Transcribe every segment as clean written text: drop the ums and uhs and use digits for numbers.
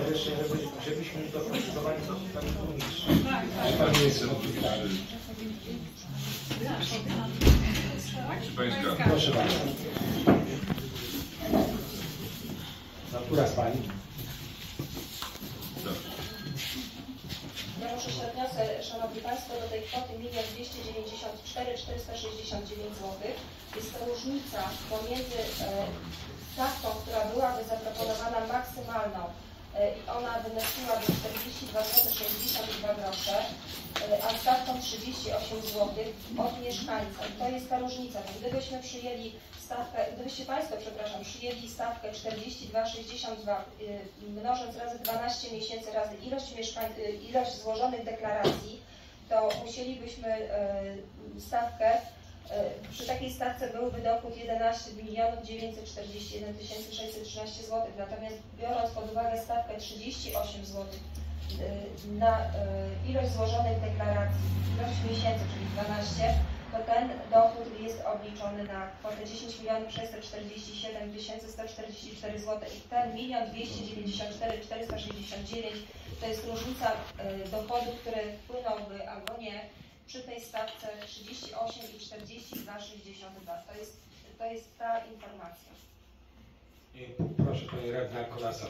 jeszcze, żebyśmy doprecyzowali, co tutaj burmistrz. Pan jest proszę bardzo. No, która z Pani? Ja muszę się odniosę, Szanowni Państwo, do tej kwoty 1 294 469 zł. Jest to różnica pomiędzy stawką, która byłaby zaproponowana maksymalną i ona wynosiłaby 42,62 zł, a stawką 38 zł od mieszkańca. I to jest ta różnica. Gdybyśmy przyjęli stawkę, gdybyście Państwo, przepraszam, przyjęli stawkę 42,62 mnożąc razy 12 miesięcy razy ilość złożonych deklaracji, to musielibyśmy stawkę, przy takiej stawce byłby dochód 11 941 613 zł. Natomiast biorąc pod uwagę stawkę 38 zł na ilość złożonych deklaracji, ilość miesięcy, czyli 12, to ten dochód jest obliczony na kwotę 10 647 144 zł i ten 1 294 469 to jest różnica dochodu, który wpłynąłby albo nie przy tej stawce 38 i 42,62. To jest ta informacja. Proszę Pani Radna Kolasa.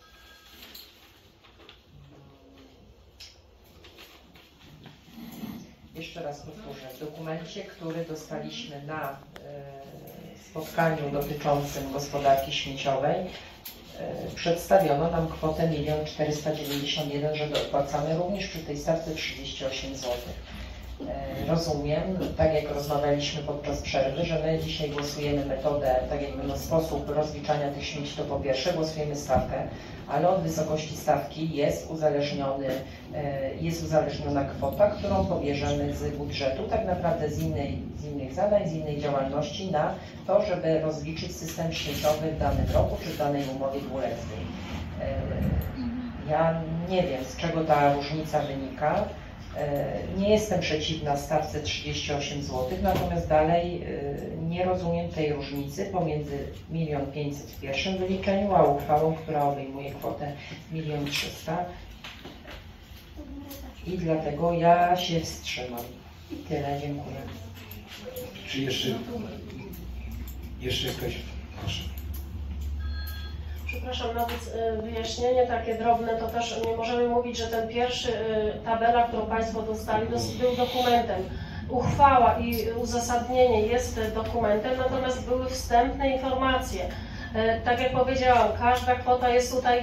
Jeszcze raz powtórzę, w dokumencie, który dostaliśmy na spotkaniu dotyczącym gospodarki śmieciowej, przedstawiono nam kwotę 1 491 000, że dopłacamy również przy tej stawce 38 zł. Rozumiem, tak jak rozmawialiśmy podczas przerwy, że my dzisiaj głosujemy metodę, tak jakby sposób rozliczania tych śmieci, to po pierwsze głosujemy stawkę, ale od wysokości stawki jest uzależniona kwota, którą pobierzemy z budżetu, tak naprawdę z innych zadań, z innej działalności na to, żeby rozliczyć system śmieciowy w danym roku czy w danej umowie dwuletniej. Ja nie wiem, z czego ta różnica wynika. Nie jestem przeciwna stawce 38 zł, natomiast dalej nie rozumiem tej różnicy pomiędzy 1 500 000 w pierwszym wyliczeniu, a uchwałą, która obejmuje kwotę 1 300 000. I dlatego ja się wstrzymam. I tyle, dziękuję. Czy jeszcze ktoś? Proszę. Przepraszam, nawet wyjaśnienie takie drobne, to też nie możemy mówić, że ten pierwszy tabela, którą Państwo dostali, był dokumentem. Uchwała i uzasadnienie jest dokumentem, natomiast były wstępne informacje. Tak jak powiedziałam, każda kwota jest tutaj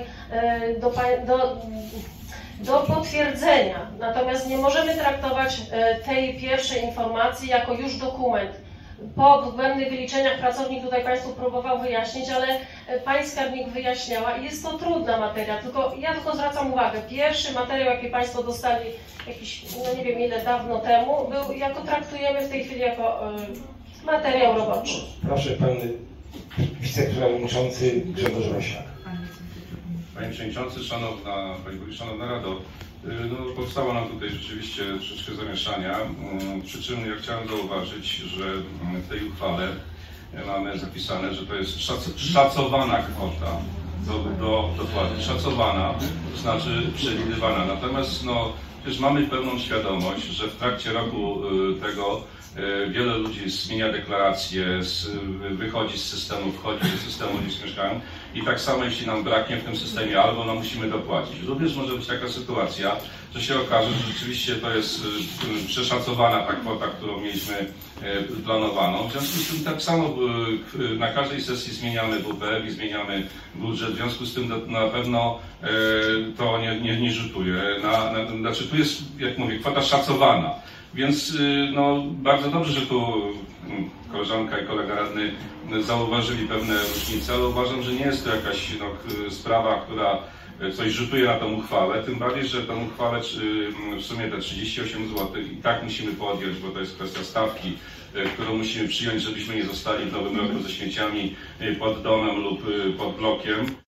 do potwierdzenia, natomiast nie możemy traktować tej pierwszej informacji jako już dokument. Po dogłębnych wyliczeniach pracownik tutaj Państwu próbował wyjaśnić, ale Pani skarbnik wyjaśniała i jest to trudna materia, ja tylko zwracam uwagę, pierwszy materiał, jaki Państwo dostali jakiś, no nie wiem ile dawno temu, traktujemy w tej chwili jako materiał roboczy. Proszę Pan Wiceprzewodniczący Grzegorz Rosiak. Panie Przewodniczący, Szanowna Rado, no, powstało nam tutaj rzeczywiście troszeczkę zamieszania, przy czym ja chciałem zauważyć, że w tej uchwale mamy zapisane, że to jest szacowana kwota do dopłaty. Szacowana, to znaczy przewidywana. Natomiast no, też mamy pełną świadomość, że w trakcie roku tego wiele ludzi zmienia deklaracje, wychodzi z systemu, wchodzi do systemu, gdzie mieszkają i tak samo jeśli nam braknie w tym systemie, albo nam musimy dopłacić. Również może być taka sytuacja, że się okaże, że rzeczywiście to jest przeszacowana ta kwota, którą mieliśmy planowaną. W związku z tym tak samo na każdej sesji zmieniamy WPR i zmieniamy budżet, w związku z tym na pewno to nie rzutuje. Znaczy tu jest, jak mówię, kwota szacowana. Więc no, bardzo dobrze, że tu koleżanka i kolega radny zauważyli pewne różnice, ale uważam, że nie jest to jakaś sprawa, która coś rzutuje na tą uchwałę, tym bardziej, że tę uchwałę w sumie te 38 zł i tak musimy podjąć, bo to jest kwestia stawki, którą musimy przyjąć, żebyśmy nie zostali w nowym roku ze śmieciami pod domem lub pod blokiem.